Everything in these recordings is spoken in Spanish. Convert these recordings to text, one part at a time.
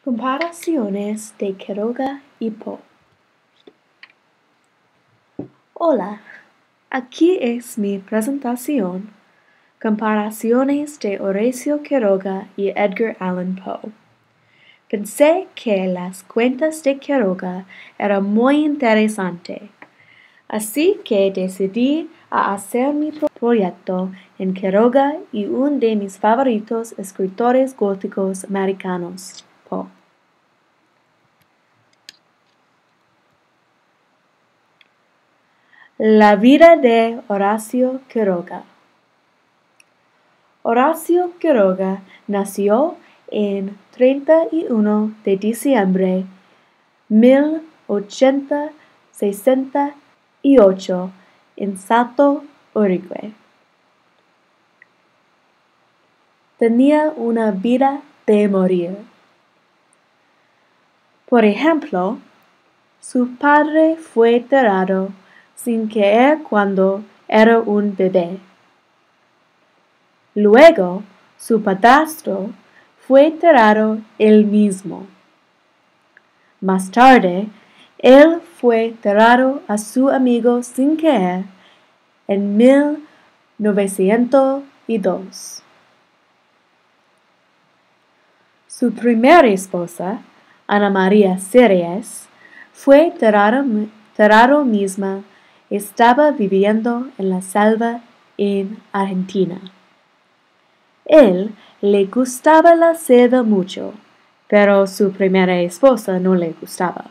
Comparaciones de Quiroga y Poe. Hola, aquí es mi presentación, Comparaciones de Horacio Quiroga y Edgar Allan Poe. Pensé que las cuentas de Quiroga eran muy interesantes, así que decidí a hacer mi proyecto en Quiroga y uno de mis favoritos escritores góticos americanos, Poe. La vida de Horacio Quiroga. Horacio Quiroga nació en 31 de diciembre 1868 en Salto, Uruguay. Tenía una vida de morir. Por ejemplo, su padre fue enterrado sin querer cuando era un bebé. Luego, su padrastro fue enterrado él mismo. Más tarde, él fue enterrado a su amigo sin querer en 1902. Su primera esposa, Ana María Siries, fue enterrado misma. Estaba viviendo en la selva en Argentina. Él le gustaba la selva mucho, pero su primera esposa no le gustaba.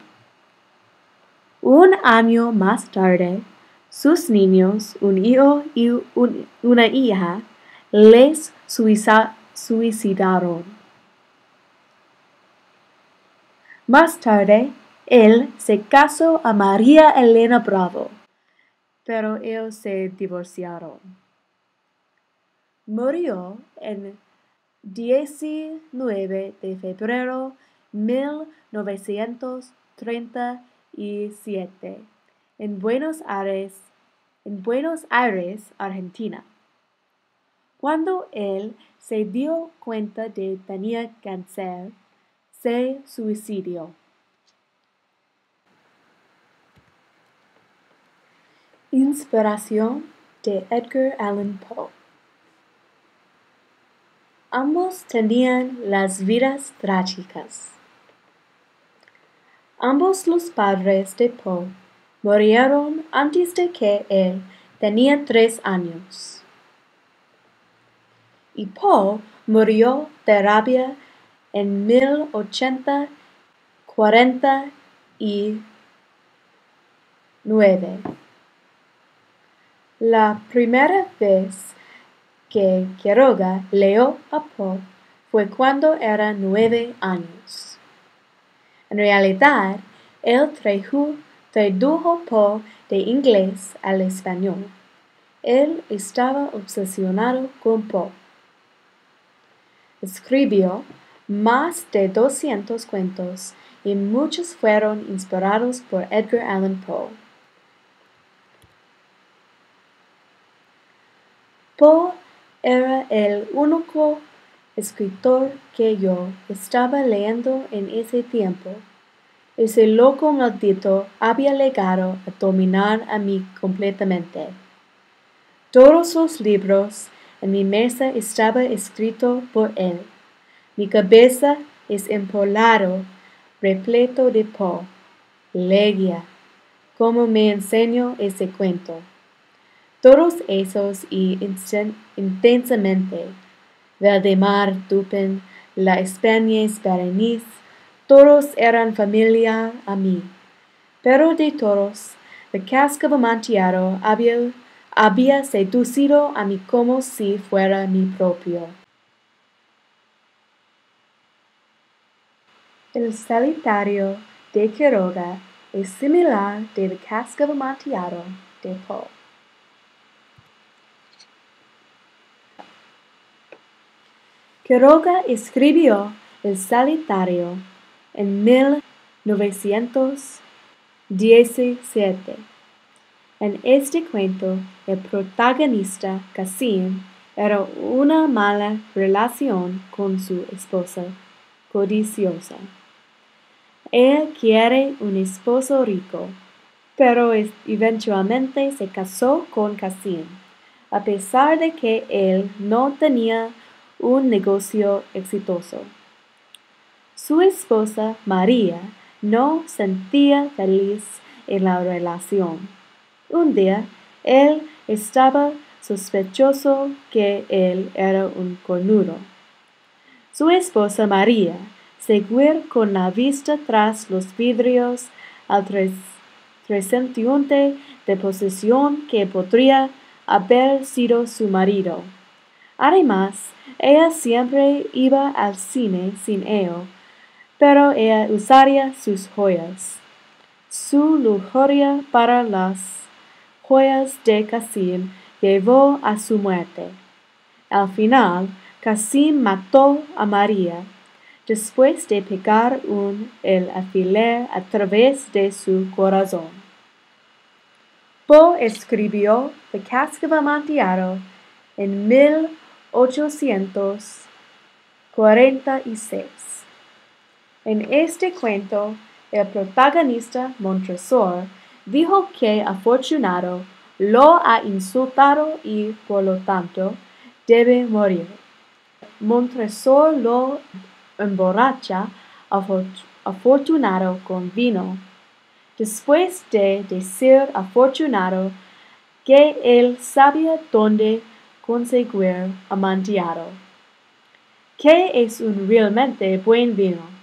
Un año más tarde, sus niños, un hijo y una hija, les suicidaron. Más tarde, él se casó a María Elena Bravo, pero ellos se divorciaron. Murió en 19 de febrero 1937 en Buenos Aires, Argentina. Cuando él se dio cuenta de que tenía cáncer, se suicidó. Inspiración de Edgar Allan Poe. Ambos tenían las vidas trágicas. Ambos los padres de Poe murieron antes de que él tenía 3 años. Y Poe murió de rabia en 1849. La primera vez que Quiroga leyó a Poe fue cuando era 9 años. En realidad, él tradujo Poe de inglés al español. Él estaba obsesionado con Poe. Escribió más de 200 cuentos y muchos fueron inspirados por Edgar Allan Poe. Poe era el único escritor que yo estaba leyendo en ese tiempo. Ese loco maldito había llegado a dominar a mí completamente. Todos los libros en mi mesa estaban escritos por él. Mi cabeza es empolado, repleto de Poe. Leía, como me enseñó ese cuento. Todos esos y intensamente, Valdemar Dupin, la Españez Berenice, todos eran familia a mí. Pero de todos, el casco de Amontillado había seducido a mí como si fuera mi propio. El solitario de Quiroga es similar del casco de Amontillado de Poe. Quiroga escribió El solitario en 1917. En este cuento, el protagonista, Cassim, era una mala relación con su esposa, codiciosa. Ella quiere un esposo rico, pero eventualmente se casó con Cassim, a pesar de que él no tenía un negocio exitoso. Su esposa, María, no sentía feliz en la relación. Un día, él estaba sospechoso que él era un cornudo. Su esposa María, seguir con la vista tras los vidrios al presentimiento de posesión que podría haber sido su marido. Además, ella siempre iba al cine sin ello, pero ella usaría sus joyas. Su lujuria para las joyas de Cassim llevó a su muerte. Al final, Cassim mató a María, después de pegar el alfiler a través de su corazón. Poe escribió The Cask of Amontillado en 1846. En este cuento, el protagonista Montresor dijo que Afortunado lo ha insultado y, por lo tanto, debe morir. Montresor lo emborracha Afortunado con vino, después de decir Afortunado que él sabía dónde conseguir Amontillado, que es un realmente buen vino.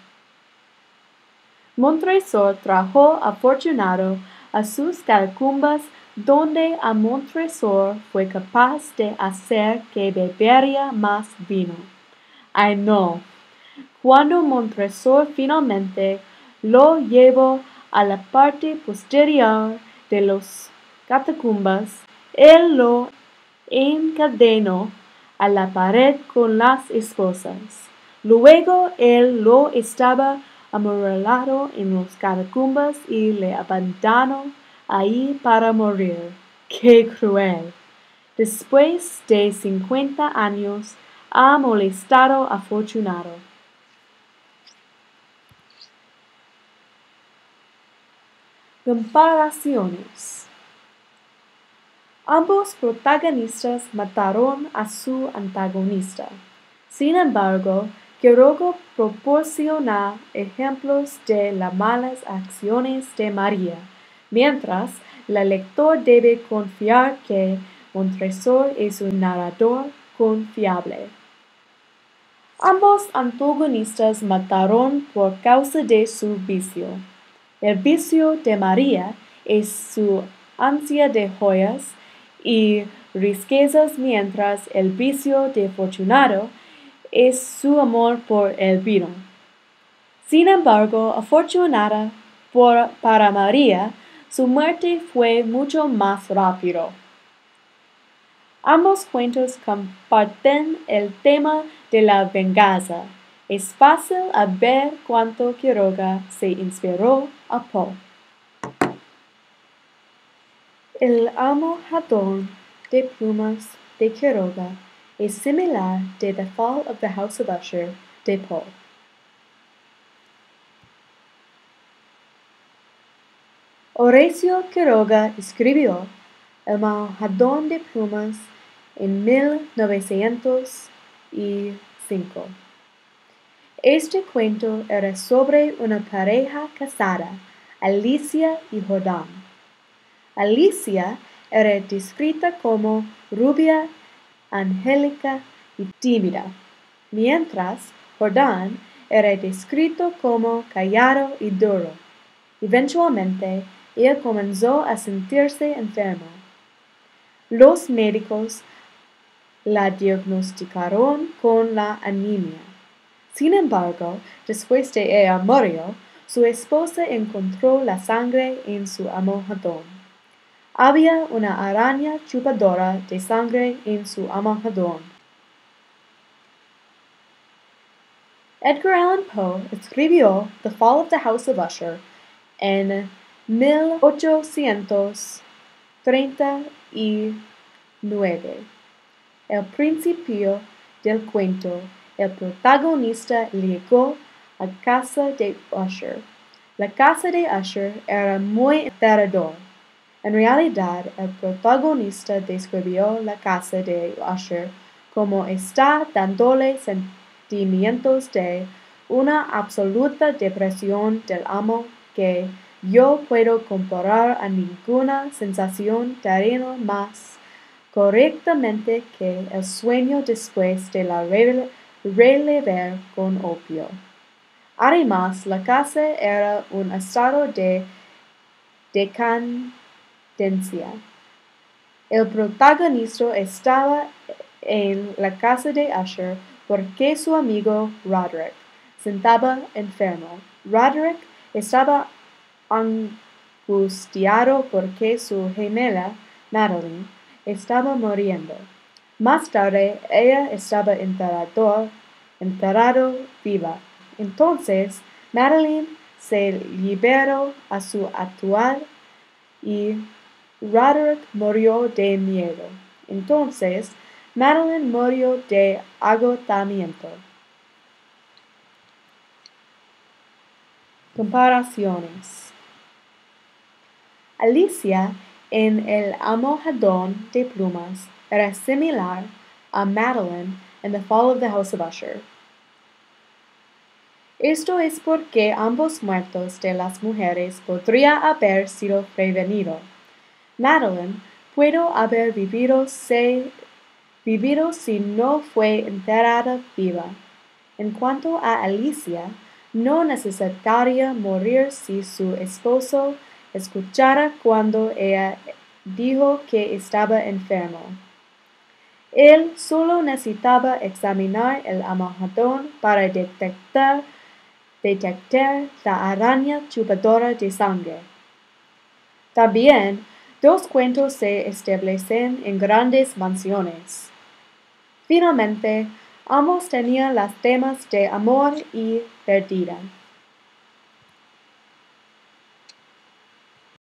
Montresor trajo a Fortunato a sus catacumbas, donde a Montresor fue capaz de hacer que bebería más vino. Ay no. Cuando Montresor finalmente lo llevó a la parte posterior de los catacumbas, él lo encadenó a la pared con las esposas. Luego él lo estaba amueblado en los catacumbas y le abandonó ahí para morir. ¡Qué cruel! Después de 50 años ha molestado a Fortunato. Comparaciones. Ambos protagonistas mataron a su antagonista. Sin embargo, Quiroga proporciona ejemplos de las malas acciones de María, mientras el lector debe confiar que Montresor es un narrador confiable. Ambos antagonistas mataron por causa de su vicio. El vicio de María es su ansia de joyas y riquezas, mientras el vicio de Fortunato es su amor por el vino. Sin embargo, afortunada para María, su muerte fue mucho más rápido. Ambos cuentos comparten el tema de la venganza. Es fácil ver cuánto Quiroga se inspiró a Poe. El almohadón de plumas de Quiroga es similar de The Fall of the House of Usher de Poe. Horacio Quiroga escribió El almohadón de plumas en 1905. Este cuento era sobre una pareja casada, Alicia y Jordán. Alicia era descrita como rubia, angélica y tímida, mientras Jordán era descrito como callado y duro. Eventualmente, ella comenzó a sentirse enferma. Los médicos la diagnosticaron con la anemia. Sin embargo, después de ella murió, su esposa encontró la sangre en su almohadón. Había una araña chupadora de sangre en su almohadón. Edgar Allan Poe escribió The Fall of the House of Usher en 1839. Al principio del cuento, el protagonista llegó a casa de Usher, La casa de Usher era muy aterrador. En realidad, el protagonista describió la casa de Usher como está dándole sentimientos de una absoluta depresión del amo que yo puedo comparar a ninguna sensación terrena más correctamente que el sueño después de la relever con opio. Además, la casa era un estado de decadencia. El protagonista estaba en la casa de Usher porque su amigo Roderick se estaba enfermo. Roderick estaba angustiado porque su gemela, Madeline, estaba muriendo. Más tarde, ella estaba enterrado viva. Entonces, Madeline se liberó a su actual y Roderick murió de miedo. Entonces, Madeline murió de agotamiento. Comparaciones. Alicia en El Almohadón de Plumas era similar a Madeline en The Fall of the House of Usher. Esto es porque ambos muertos de las mujeres podría haber sido prevenido. Madeline pudo haber vivido si no fue enterrada viva. En cuanto a Alicia, no necesitaría morir si su esposo escuchara cuando ella dijo que estaba enfermo. Él solo necesitaba examinar el almohadón para detectar la araña chupadora de sangre. También, dos cuentos se establecen en grandes mansiones. Finalmente, ambos tenían los temas de amor y pérdida.